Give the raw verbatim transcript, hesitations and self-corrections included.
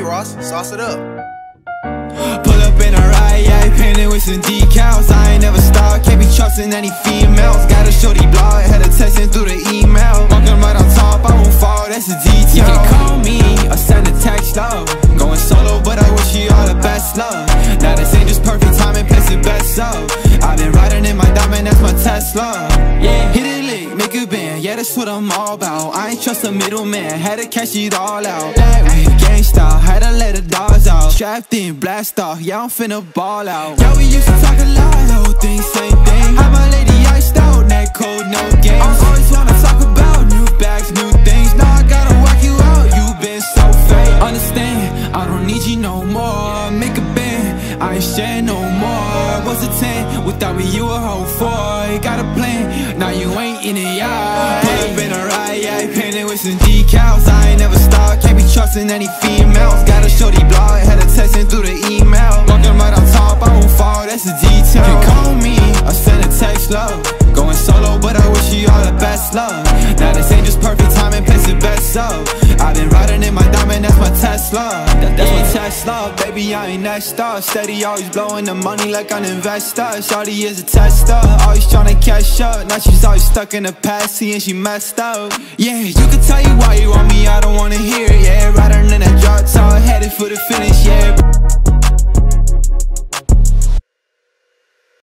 Ross, sauce it up. Pull up in a ride, yeah, painted with some decals. I ain't never stopped, can't be trusting any females. Got a shorty blog, had her texting through the email. Walking right on top, I won't fall, that's a detail. You can call me or send a text, love. Going solo, but I wish you all the best, love. Now this ain't just perfect timing, place it best up. I've been riding in my diamond, that's my Tesla. Yeah, hit it lick, make a band, yeah, that's what I'm all about. I ain't trust a middleman, had to cash it all out. Ay, gangsta, had to let the dogs out. Strapped in, blast off, yeah, I'm finna ball out. Yeah, we used to talk a lot, whole thing, same thing. Had my lady iced out, neck cold, no games. I always wanna talk about new bags, new things. Now I gotta work you out, you been so fake. Understand, I don't need you no more. Make a band, I ain't sharing no more. What's a ten? Without me, you a whole four. You got a plan, now you ain't in it, yeah. Pull up in a ride, yeah, painted with some decals. I ain't never stopped, can't be trusting any females. Got a shorty blog, had her texting through the email. Walking right on top, I won't fall, that's a detail. You can call me or send a text, love. Going solo, but I wish you all the best, love. Now this ain't just perfect timing, place it best up. I've been riding in my diamond, that's my Tesla. That, that's my Tesla, baby, I ain't next up. Steady, always blowing the money like an investor. Shawty is a tester, always tryna catch up. Now she's always stuck in the past, seeing she messed up. Yeah, you can tell you why you want me, I don't wanna hear it, yeah. Riding in that drop top, headed for the finish, yeah.